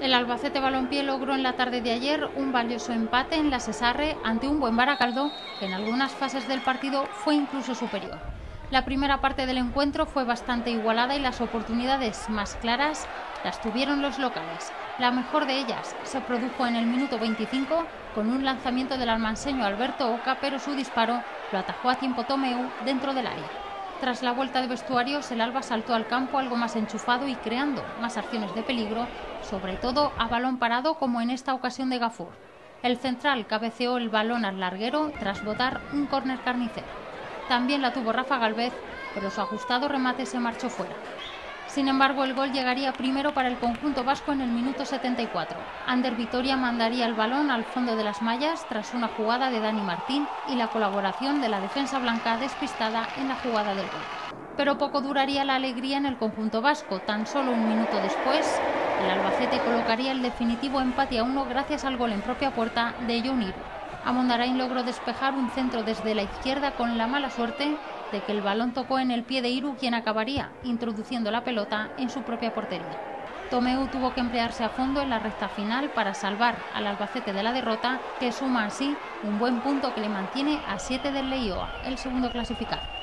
El Albacete Balompié logró en la tarde de ayer un valioso empate en la Sesarre ante un buen Baracaldo que en algunas fases del partido fue incluso superior. La primera parte del encuentro fue bastante igualada y las oportunidades más claras las tuvieron los locales. La mejor de ellas se produjo en el minuto 25 con un lanzamiento del almanseño Alberto Oca, pero su disparo lo atajó a tiempo Tomeu dentro del área. Tras la vuelta de vestuarios, el Alba saltó al campo algo más enchufado y creando más acciones de peligro, sobre todo a balón parado como en esta ocasión de Gafur. El central cabeceó el balón al larguero tras botar un córner carnicero. También la tuvo Rafa Gálvez, pero su ajustado remate se marchó fuera. Sin embargo, el gol llegaría primero para el conjunto vasco en el minuto 74. Ander Vitoria mandaría el balón al fondo de las mallas tras una jugada de Dani Martín y la colaboración de la defensa blanca despistada en la jugada del gol. Pero poco duraría la alegría en el conjunto vasco. Tan solo un minuto después, el Albacete colocaría el definitivo empate a 1 gracias al gol en propia puerta de Jon Iru. Amondarain logró despejar un centro desde la izquierda con la mala suerte de que el balón tocó en el pie de Iru, quien acabaría introduciendo la pelota en su propia portería. Tomeu tuvo que emplearse a fondo en la recta final para salvar al Albacete de la derrota, que suma así un buen punto que le mantiene a 7 del Leioa, el segundo clasificado.